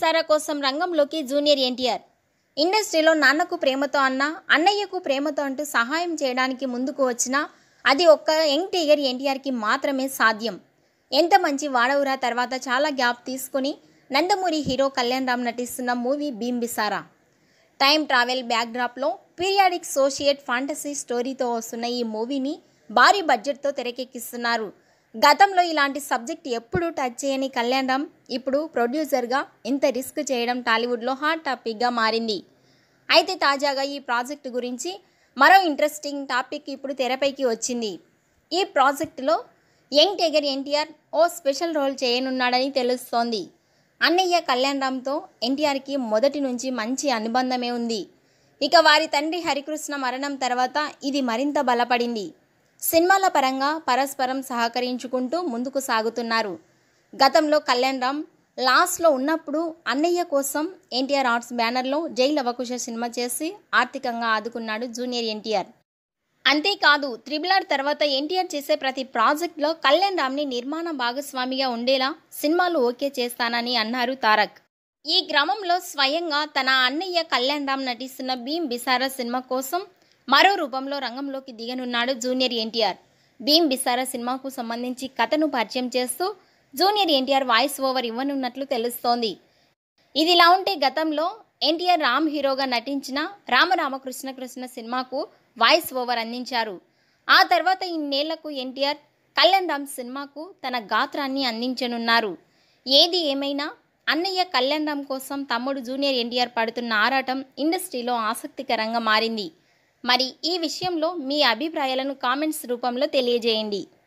బింబిసారా కోసం రంగంలోకి జూనియర్ ఎన్టీఆర్. ఇండస్ట్రీలో నాన్నకు ప్రేమతో అన్న, అన్నయ్యకు ప్రేమతో అంటూ సహాయం చేయడానికి ముందుకు వచ్చినా అది ఒక్క యంగ్ టైగర్ ఎన్టీఆర్కి మాత్రమే సాధ్యం. ఎంత మంచి వాడవురా తర్వాత చాలా గ్యాప్ తీసుకుని నందమూరి హీరో కళ్యాణ్ రామ్ నటిస్తున్న మూవీ బింబిసారా. టైం ట్రావెల్ బ్యాక్డ్రాప్లో పీరియాడిక్ సోషియేట్ ఫాంటసీ స్టోరీతో వస్తున్న ఈ మూవీని భారీ బడ్జెట్తో తెరకెక్కిస్తున్నారు. గతంలో ఇలాంటి సబ్జెక్ట్ ఎప్పుడూ టచ్ చేయని కళ్యాణ్ రామ్ ఇప్పుడు ప్రొడ్యూసర్గా ఇంత రిస్క్ చేయడం టాలీవుడ్లో హాట్ టాపిక్గా మారింది. అయితే తాజాగా ఈ ప్రాజెక్టు గురించి మరో ఇంట్రెస్టింగ్ టాపిక్ ఇప్పుడు తెరపైకి వచ్చింది. ఈ ప్రాజెక్టులో యంగ్ టైగర్ ఎన్టీఆర్ ఓ స్పెషల్ రోల్ చేయనున్నాడని తెలుస్తోంది. అన్నయ్య కళ్యాణ్ రామ్తో ఎన్టీఆర్కి మొదటి నుంచి మంచి అనుబంధమే ఉంది. ఇక వారి తండ్రి హరికృష్ణ మరణం తర్వాత ఇది మరింత బలపడింది. సినిమాల పరంగా పరస్పరం సహకరించుకుంటూ ముందుకు సాగుతున్నారు. గతంలో కళ్యాణ్ రామ్ లాస్ట్లో ఉన్నప్పుడు అన్నయ్య కోసం ఎన్టీఆర్ ఆర్ట్స్ బ్యానర్లో జై లవకుశ సినిమా చేసి ఆర్థికంగా ఆదుకున్నాడు జూనియర్ ఎన్టీఆర్. అంతేకాదు RRR తర్వాత ఎన్టీఆర్ చేసే ప్రతి ప్రాజెక్ట్లో కళ్యాణ్ రామ్ని నిర్మాణ భాగస్వామిగా ఉండేలా సినిమాలు ఓకే చేస్తానని అన్నారు తారక్. ఈ క్రమంలో స్వయంగా తన అన్నయ్య కళ్యాణ్ రామ్ నటిస్తున్న బింబిసారా సినిమా కోసం మరో రూపంలో రంగంలోకి దిగనున్నాడు జూనియర్ ఎన్టీఆర్. బింబిసారా సినిమాకు సంబంధించి కథను పరిచయం చేస్తూ జూనియర్ ఎన్టీఆర్ వాయిస్ ఓవర్ ఇవ్వనున్నట్లు తెలుస్తోంది. ఇదిలా ఉంటే గతంలో ఎన్టీఆర్ రామ్ హీరోగా నటించిన రామరామకృష్ణ కృష్ణ సినిమాకు వాయిస్ ఓవర్ అందించారు. ఆ తర్వాత ఇన్నేళ్లకు ఎన్టీఆర్ కళ్యాణ్ రామ్ సినిమాకు తన గాత్రాన్ని అందించనున్నారు. ఏది ఏమైనా అన్నయ్య కళ్యాణ్ రామ్ కోసం తమ్ముడు జూనియర్ ఎన్టీఆర్ పడుతున్న ఆరాటం ఇండస్ట్రీలో ఆసక్తికరంగా మారింది. మరి ఈ విషయంలో మీ అభిప్రాయాలను కామెంట్స్ రూపంలో తెలియజేయండి.